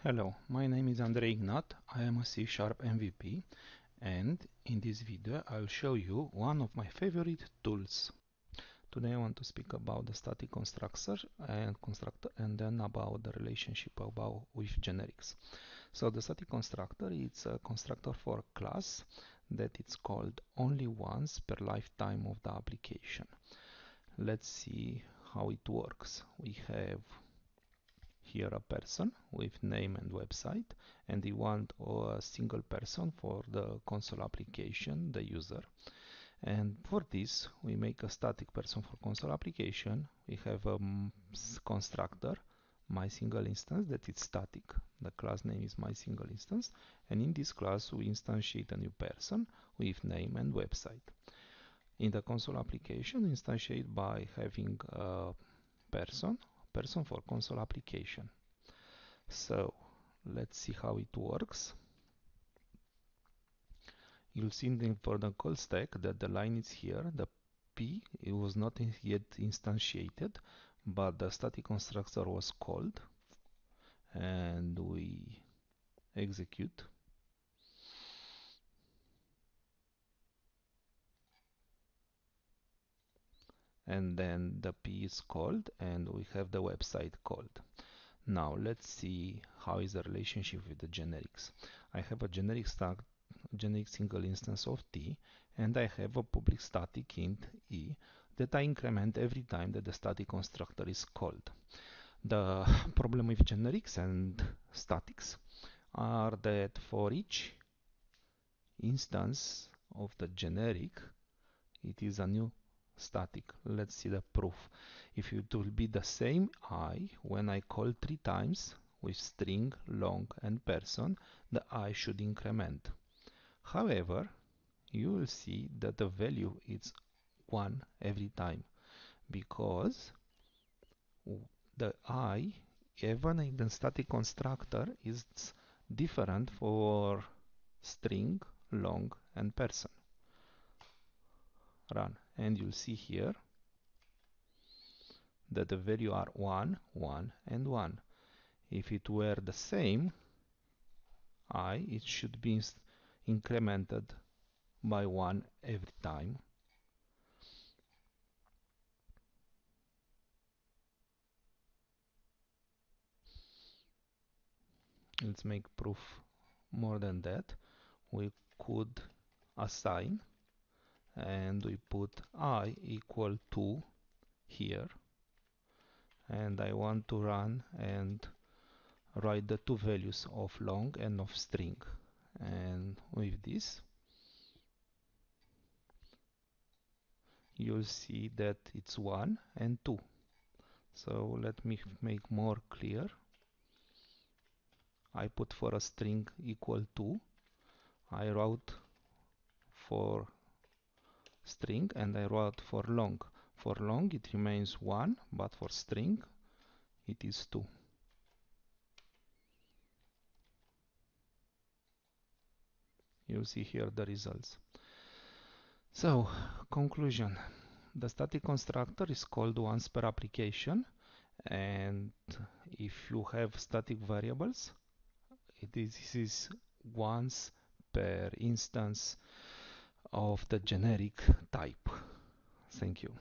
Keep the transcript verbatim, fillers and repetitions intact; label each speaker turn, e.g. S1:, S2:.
S1: Hello, my name is Andrei Ignat. I am a C Sharp M V P, and in this video I'll show you one of my favorite tools. Today I want to speak about the static constructor and constructor and then about the relationship about with generics. So the static constructor is a constructor for a class that it's called only once per lifetime of the application. Let's see how it works. We have here a person with name and website, and we want a single person for the console application, the user. And for this we make a static person for console application. We have a constructor my single instance that is static. The class name is my single instance, and in this class we instantiate a new person with name and website. In the console application, instantiate by having a person person for console application. So let's see how it works. You'll see in the, for the call stack that the line is here. The P, it was not yet instantiated, but the static constructor was called, and we execute. And then the P is called, and we have the website called. Now let's see how is the relationship with the generics. I have a generic stack, generic single instance of T, and I have a public static int E that I increment every time that the static constructor is called. The problem with generics and statics are that for each instance of the generic, it is a new static. Let's see the proof. If it will be the same I when I call three times with string, long and person, the I should increment. However, you will see that the value is one every time, because the I, even in the static constructor, is different for string, long and person. Run, and you'll see here that the value are one, one and one. If it were the same I, it should be incremented by one every time. Let's make proof more than that. We could assign, and we put I equal to here, and I want to run and write the two values of long and of string, and with this you'll see that it's one and two. So let me make more clear. I put for a string equal to, I wrote for string, and I wrote for long. For long it remains one, but for string it is two. You'll see here the results. So, conclusion. The static constructor is called once per application, and if you have static variables, it is, this is once per instance of the generic type. Thank you.